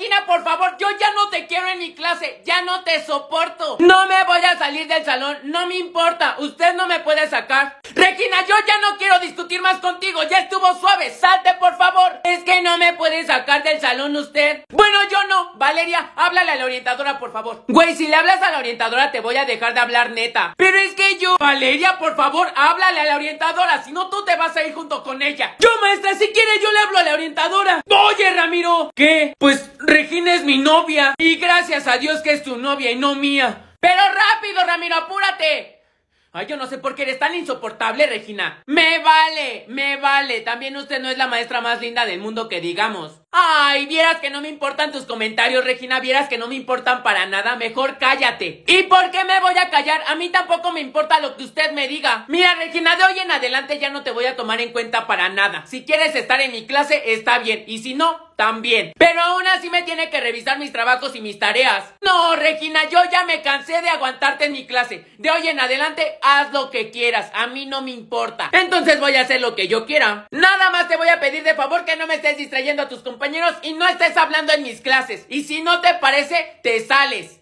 Regina, por favor, yo ya no te quiero en mi clase. Ya no te soporto. No me voy a salir del salón. No me importa. Usted no me puede sacar. Regina, yo ya no quiero discutir más contigo. Ya estuvo suave. Salte, por favor. Es que no me puede sacar del salón usted. Bueno, yo no. Valeria, háblale a la orientadora, por favor. Güey, si le hablas a la orientadora te voy a dejar de hablar, neta. Pero es que yo... Valeria, por favor, háblale a la orientadora. Si no, tú te vas a ir junto con ella. Yo, maestra, si quiere yo le hablo a la orientadora. Oye, Ramiro. ¿Qué? Pues Regina es mi novia. Y gracias a Dios que es tu novia y no mía. Pero rápido, Ramiro, apúrate. Ay, yo no sé por qué eres tan insoportable, Regina. Me vale. También usted no es la maestra más linda del mundo que digamos. Ay, vieras que no me importan tus comentarios, Regina. Vieras que no me importan para nada. Mejor cállate. ¿Y por qué me voy a callar? A mí tampoco me importa lo que usted me diga. Mira, Regina, de hoy en adelante ya no te voy a tomar en cuenta para nada. Si quieres estar en mi clase, está bien. Y si no, también. Pero aún así me tiene que revisar mis trabajos y mis tareas. No, Regina, yo ya me cansé de aguantarte en mi clase. De hoy en adelante, haz lo que quieras. A mí no me importa. Entonces voy a hacer lo que yo quiera. Nada más te voy a pedir de favor que no me estés distrayendo a tus compañeros y no estés hablando en mis clases. Y si no te parece, te sales.